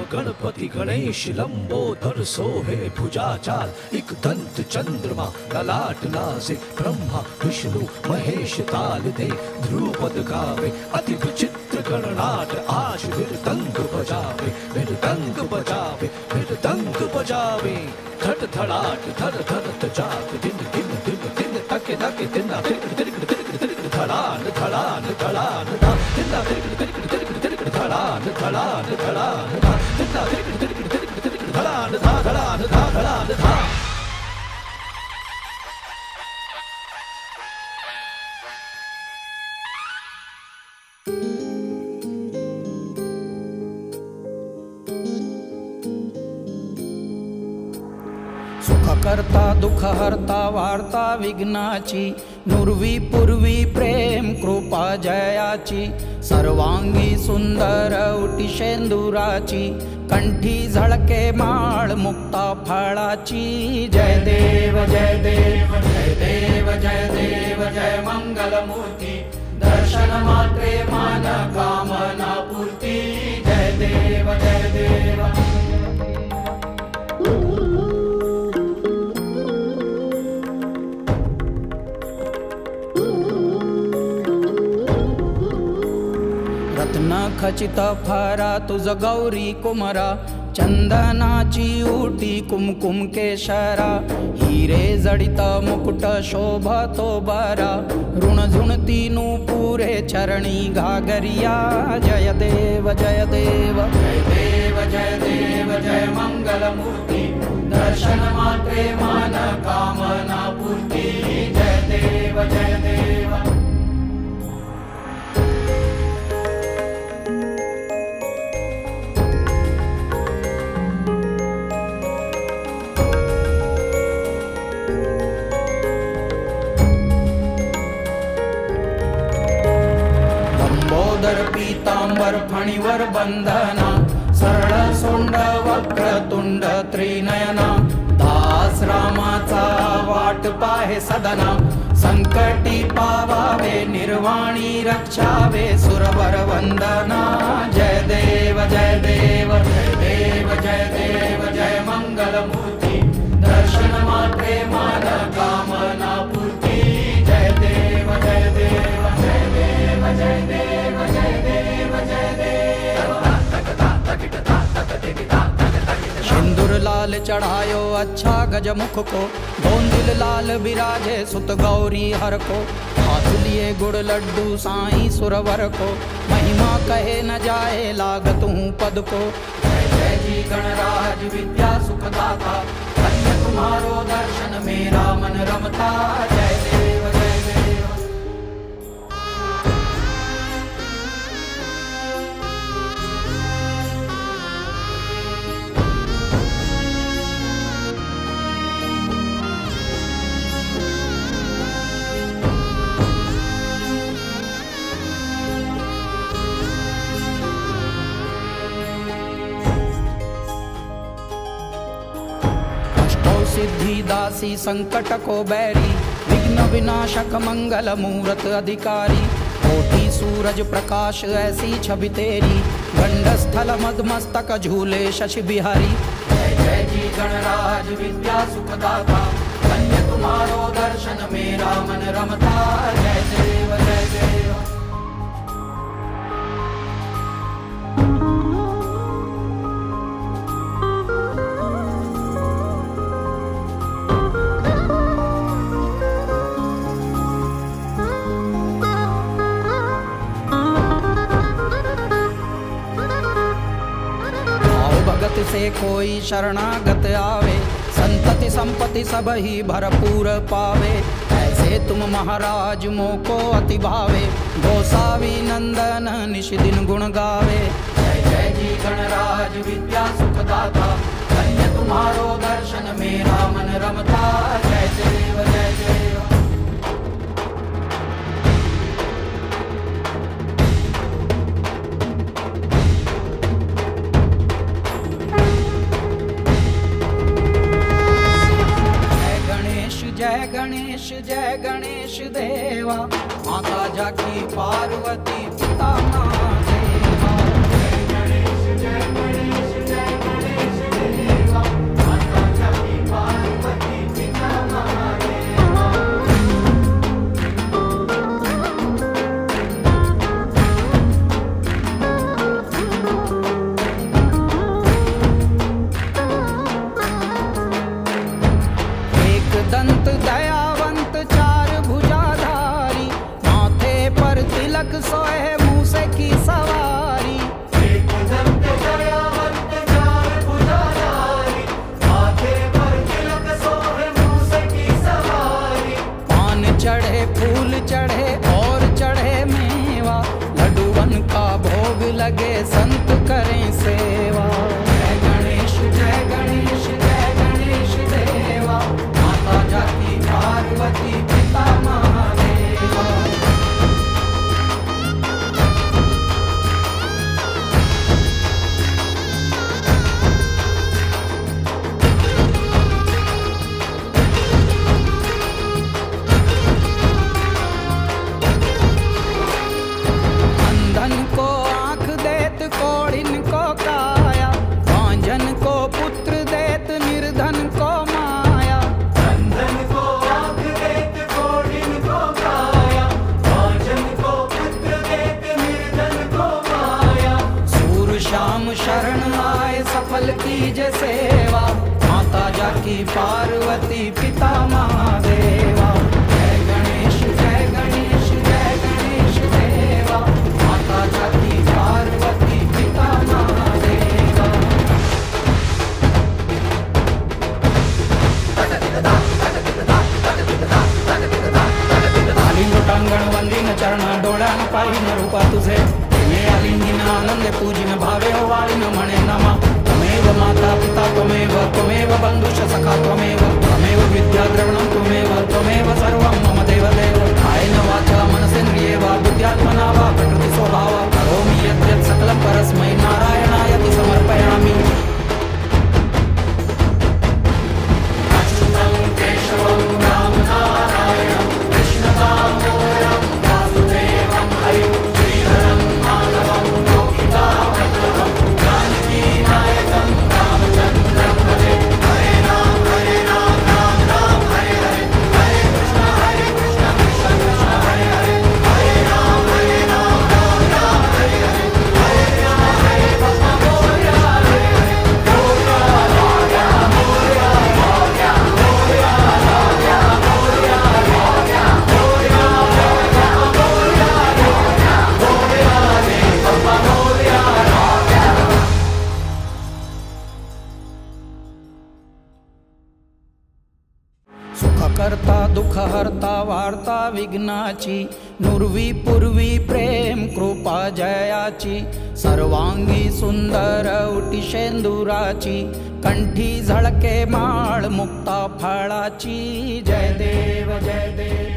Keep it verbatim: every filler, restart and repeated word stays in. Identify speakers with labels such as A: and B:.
A: गणपति गणेश लंबोदर सोहे भुजा चाल, एक दंत चंद्रमा ललाट लाजे, ब्रह्मा विष्णु महेश ताल दे, ध्रुपद गावे अति विचित्र गणनाट, आज मृदंग बजावे मृदंग बजावे मृदंग बजावे, धड़ धड़ाट धड़ धड़ जाग, दिन दिन दिन दिन तके तके तिन्ना तिरक तिरक तिरक तिरक, धड़ान धड़ान धड़ान धा, तिन्ना तिरक तिरक तिरक तिरक, धड़ान धड़ान धड़ान धा, तिन्ना तिरक तिरक तिरक तिरक, धड़ान धा धड़ान धा धड़ान धा।
B: करता दुख हरता वार्ता विघ्नाची, नुरवी पूर्वी प्रेम कृपा जयाची, सर्वांगी सुंदर उटी शेंदुराची, कंठी झळके माळ मुक्ता फळाची। जय देव जय देव जय देव जय देव जय मंगल मूर्ती, दर्शन मात्रे मान कामना पूर्ती। जय देव जय देव खचित फारा तुझ गौरी कुमरा, चंदनाची उटी कुमकुम केशरा, हिरे जडित मुकुट शोभतो बरा, ऋण झुणती नूपुरे चरणी घागरिया। जय देव जय देव जय देव जय देव जय मंगल मूर्ती, दर्शन मात्रे मान कामना पूर्ती। जय देव जय देव पीतांबर फणीवर बंधना, सरळ सोंड वक्रतुंड त्रिनयना, दास रामाचा वाट पाहे सदना, संकटी पावावे निर्वाणी रक्षावे सुरवर वंदना। जय देव जय देव जय देव जय देव जय मंगल मूर्ती, दर्शन मात्रे मान कामना पूर्ती। जय देव जय देव जय देव जय देव जय देव जय देव। सिंदूर लाल चढ़ायो अच्छा गजमुख को, दोन दिल लाल बिराजे सुत गौरी हर को, हाथ लिए गुड़ लड्डू साईं सुरवर को, महिमा कहे न जाए लागत हूँ पद को। जय जय जी गणराज विद्या सुखदाता, धन्य तुम्हारो दर्शन मेरा मन रमता। जय देव जय देव सिद्धि दासी संकट को बैरी, विघ्न विनाशक मंगल मूरत अधिकारी, कोटि सूरज प्रकाश ऐसी छवि तेरी, गंडस्थल मदमस्तक झूले शशि बिहारी। जय जय जी गणराज विद्या सुखदाता, धन्य तुम्हारो दर्शन मेरा मन रमता। जय देव जय देव से कोई शरणागत आवे, संतति संपत्ति सब ही भरपूर पावे। ऐसे तुम महाराज मोको अति भावे, गोसावी नंदन निश दिन गुण गावे। जय जय जी गणराज विद्या सुखदाता, धन्य तुम्हारो दर्शन मेरा मन रमता। जय देव जय देव जय गणेश जय गणेश देवा, माता जाकी पार्वती पिता महादेवा। जय गणेश जय गणेश जय लगे संत करें सेवा। जय गणेश जय गणेश जय गणेश देवा, माता जाकी पार्वती पिता महादेवा। अंधन को आँख देत कोढ़िन को काया, बांझन को पुत्र देत निर्धन को माया।
C: अंधन को आँख देत कोढ़िन को काया, बांझन को पुत्र देत निर्धन को माया।
B: सूर श्याम शरण आए सफल कीजे सेवा, माता जाकी पार्वती पिता महादेवा। जय गणेश जय गणेश जय गणेश देवा, माता जाकी पार्वती पिता महादेवा। आलिंग लोटांगण वंदिन चरण डोळ्यान पाहिन रूपा तुझे, प्रेमे आलिंगिन आनंदे पूजिन भावे वाळीन म्हणे नमा। त्वमेव माता पिता त्वमेव त्वमेव बंधुश्च सखा त्वमेव, त्वमेव विद्या द्रविणं त्वमेव त्वमेव सर्वं मम देवदेव। कायेन वाचा मनसेन्द्रिये वा बुद्ध्यात्मना वा प्रकृति स्वभाव, करोमि यद्यत् सकलं परस्मै नारायणायति समर्पयामि।
C: अच्युतं केशवं राम नारायणं कृष्ण दामोदरं वासुदेवं हरिं श्रीधरं माधवं गोपिकावल्लभं जानकी नायकं रामचन्द्रं भजे। हरे राम हरे राम राम राम हरे हरे, हरे कृष्ण हरे कृष्ण कृष्ण कृष्ण हरे हरे। हरे राम हरे राम राम राम हरे हरे, हरे कृष्ण हरे कृष्ण मोरया हरे हरे। मोरया मोरया मोरया मोरया मोरया मोरया मोरया मोरया मोरया मोरया मोरया मोरया रे बाबा मोरया मोरया।
B: सुख करता दुःख हरता वार्ता विघ्नाची, नुरवी पूर्वी प्रेम कृपा जयाची। सर्वांगी सुंदर उटी शेंदुराची, कंठी झळके माळ मुक्ता फळाची। जय देव जय देव